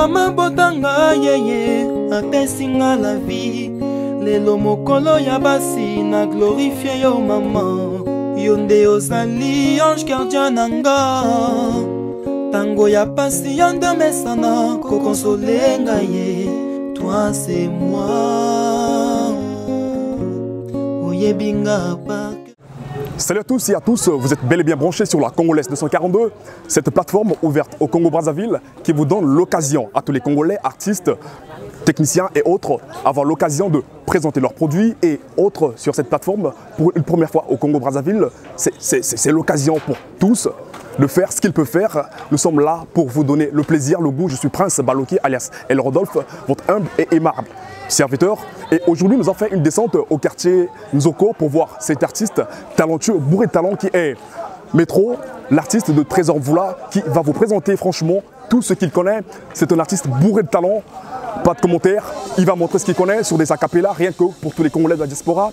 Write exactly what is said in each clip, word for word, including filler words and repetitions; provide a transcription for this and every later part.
Mama botanga yeye apesinga la vie. Lelo mokolo ya basi na glorifie yo mama. Yonde ozali ange gardien nanga. Tango ya pasi yonde mesana ko consoler ngaye. Toi c'est moi. Oyebinga pa. Salut à tous et à tous, vous êtes bel et bien branchés sur la Congolaise deux cent quarante-deux, cette plateforme ouverte au Congo-Brazzaville qui vous donne l'occasion à tous les Congolais, artistes, techniciens et autres, avoir l'occasion de présenter leurs produits et autres sur cette plateforme pour une première fois au Congo-Brazzaville. C'est l'occasion pour tous de faire ce qu'ils peuvent faire. Nous sommes là pour vous donner le plaisir, le goût. Je suis Prince Baloki alias El Rodolphe, votre humble et aimable serviteur. Et aujourd'hui, nous avons fait une descente au quartier Nzoko pour voir cet artiste talentueux, bourré de talent qui est Métro, l'artiste de Trésor Mvula, qui va vous présenter franchement tout ce qu'il connaît. C'est un artiste bourré de talent, pas de commentaires. Il va montrer ce qu'il connaît sur des acapellas, rien que pour tous les Congolais de la diaspora.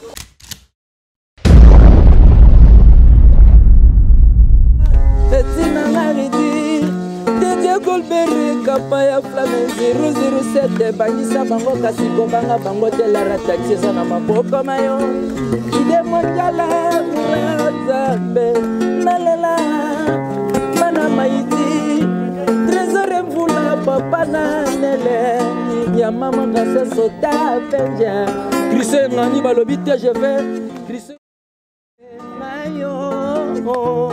Golberi kapaya flamme zéro zéro sept banisa bango kasi kobanga bango de la rataxi na maboko mayo ide mondiala murazabe nalela mana maiti Trésor Mvula papa na nele ya mama kasa sota penja Christian ngani balobi te je vais Christian mayo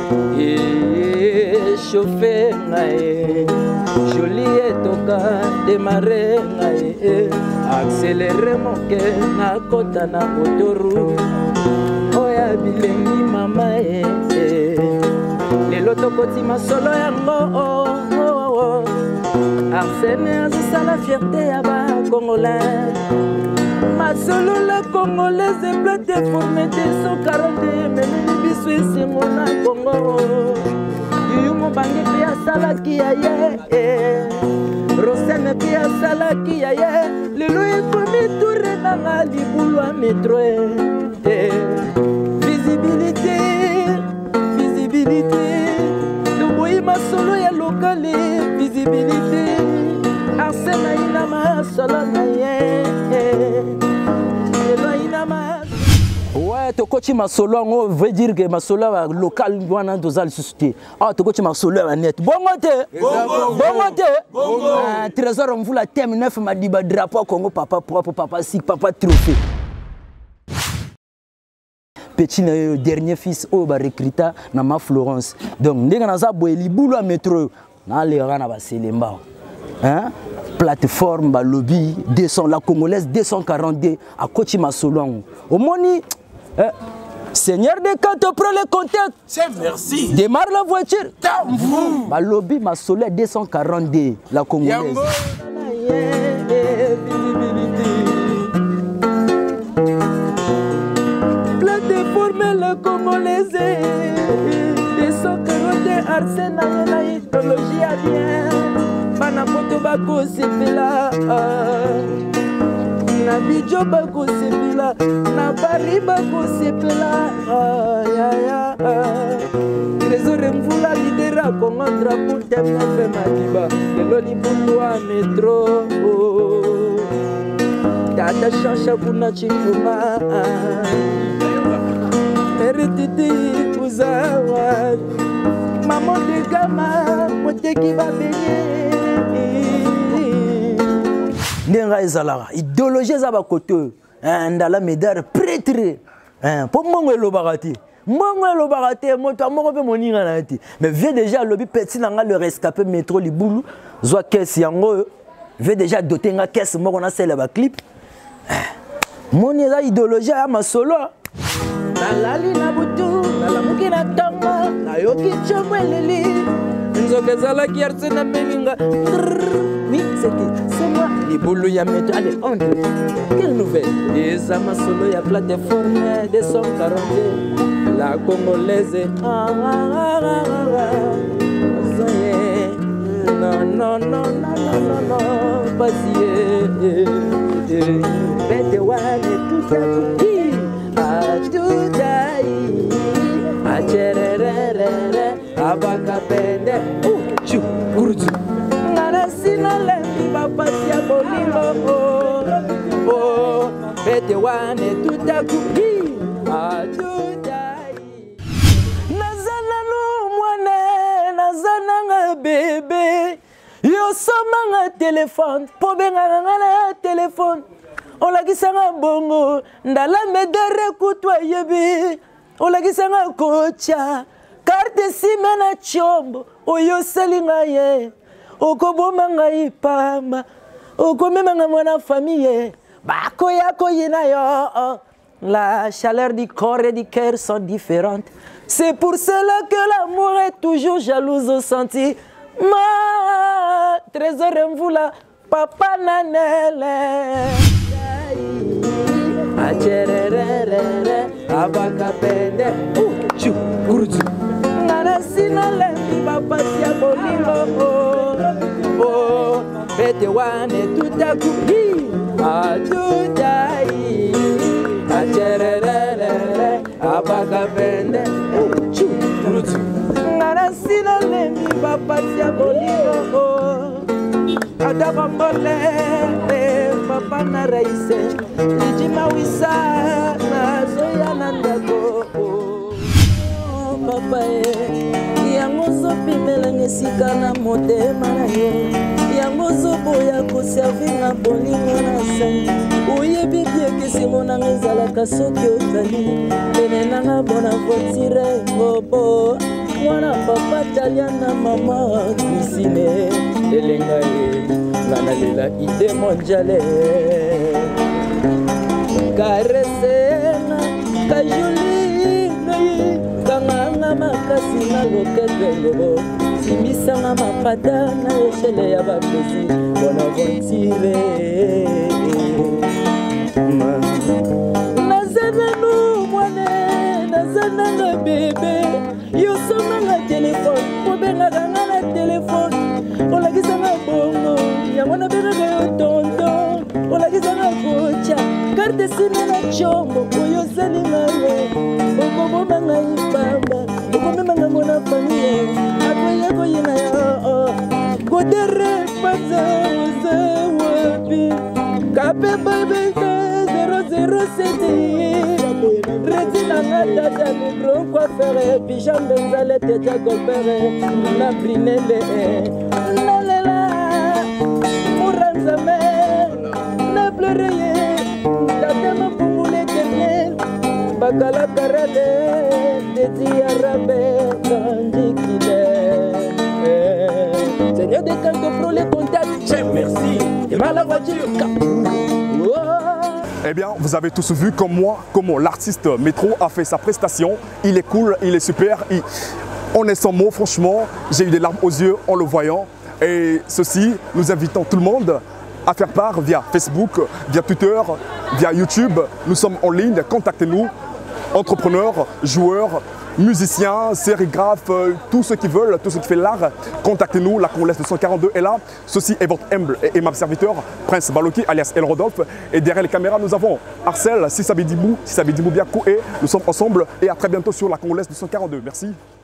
chauffé ngaye joli etoka démarrer ngaye accélérer mon cœur na kota na autoroute oya bilengi mama e lelo tokoti masolo yango Arsène azosala fierté ya bacongolais masolo la congolaise est plein déformé deux cent quarante memeli biso esengo na Congo Yumo bangi pia salaki ya ye Rosene pia salaki ya ye Lelo ekomi touré nanga libulwa metro Visibilité, visibilité Luboyi masolo ya lokale Visibilité Arsena ina masolo na ye Lelo ina masolo Ouais, tokochi masolo ngo veut dire que masolo local wana dozal suscité. Ah tokochi masolo net. Bongo te. Bongo te. Bongo. Trésor Mvula thème neuf madiba drapeau Congo papa propre papa si papa trophée. Petit dernier fils au ba recruta na ma Florence. Donc ndenga naza boeli boulou à métro na le rana ba selemba. Hein? Plateforme ba lobby deux cents la congolaise deux cent quarante-deux à Kochi Masolong. Au moni eh, Seigneur de quand tu prends le contact. C'est merci. Démarre la voiture. Ba lobby Masolé deux cent quarante-deux la congolaise. Plateforme la congolaise deux cent quarante-deux Arsène na idéologie à bien. Bana moto bako sepela na bijo bako sepela na bari bako sepela ya ya Trésor Mvula lidera Congo drapeau thème neuf madiba lelo libulwa metro tata chacha kuna chikuma erititi uzawa maman de gama moteki babenye Nenga ezala idéologie za ba koto ndala médaire prêtre hein pour mongo lo barati mongo lo barati moto mongo pe moninga na ti mais vient déjà lobby petit nanga le rescapé métro libulu zo caisse yango veut déjà doter nga caisse moko na sele ba clip moni za idéologie ya masolo nalali na butu nalamuki na tonga na yoki chomweleli nzoke zala ki arsena meninga oui, c'est moi, les boulots ya métro. Allez, on dit, quelle nouvelle? Des amasolo ya plateforme deux cent quarante, la congolaise. Ah, ah, ah, ah, non, non, non, non, non, non, non, pas si. Bête one et tout ça, à tout aïe, à tcherere, à bakapende, oh, chou, gourou. nalembi bapasi ya bolingo o pete wane tutakuki atudai naza nanu mwane naza nanga bebe yosomanga telefone po bengaka nga na telefone olakisanga bongo ndala medere kutwa yebi olakisanga kocha karte sime na chombo oyoselinga ye okobomanga ipama okomemanga mwana famille bakoya koyina yo. La chaleur du corps et du cœur sont différentes. C'est pour cela que l'amour est toujours jalouse au senti. Ma trésor mvula papa nanele achererere abakapende uchu guruzu ngana sinale papa sia bolingo oh pete wane tutakuki atudai achererere abakapende uchu guruzu ngana sinale papa sia bolingo adabambole papa na raise lijima wisa na zoya nandako papa e yango zopimela ngesika na motema na yo yango zoboya koservi na bolingo na sangi oyebi biekesingo nanga ezalaka soki ozali pene nanga bona voitire bobo mwana papa talia na mama kusine elenga ye ngana lela ide mondiale karesena kajuli ngai kanganga makasi na loketelebo simisanga mapata na eshele ya bapesi bona vontire nazananu mwane nazananga bebe yosomanga telefone obengaka nga na telefone olakisanga bongo yango nabengaka yo tonton olakisanga kocha karte sime na chombo oyosalinga ye okobomanga ipamba okomemanga mona famille akoye koyina yo kodere panza oze wapi kape babete zero zero sept retinanga tata le gros coiffeur pijambe nzale teja golpere na brinele nalela muranzame na pleureye tatema pungu l'éternel bakala karale dedi arabe kandikile Seigneur de canto pro les contacts merci et mal la voiture Eh bien, vous avez tous vu comme moi, comment l'artiste Métro a fait sa prestation. Il est cool, il est super. Il... On est sans mots, franchement. J'ai eu des larmes aux yeux en le voyant. Et ceci, nous invitons tout le monde à faire part via Facebook, via Twitter, via YouTube. Nous sommes en ligne, contactez-nous. Entrepreneurs, joueurs, musiciens, sérigraphes, tous ceux qui veulent, tous ceux qui font l'art, contactez-nous, la Congolaise deux cent quarante-deux est là. Ceci est votre humble et aimable serviteur, Prince Baloki, alias El Rodolphe. Et derrière les caméras, nous avons Arcel, Sissabidibou, Sissabidibou Biakou, et nous sommes ensemble. Et à très bientôt sur la Congolaise deux cent quarante-deux. Merci.